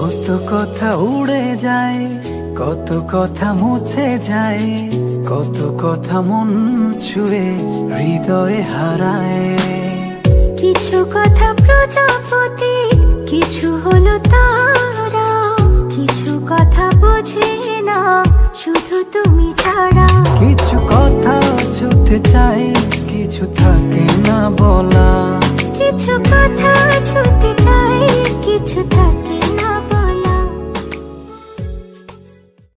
কত কথা উড়ে যায়, কত কথা মুছে যায়, কত কথা মন ছুঁয়ে হৃদয়ে হারায়। কিছু কথা প্রজাপতি, কিছু হলো তারা, কিছু কথা বোঝে না শুধু তুমি ছাড়া। কিছু কথা ছুটে চাই, কিছু থাকে না বলা। কিছু কথা ছুটে চাই, কিছু থাকে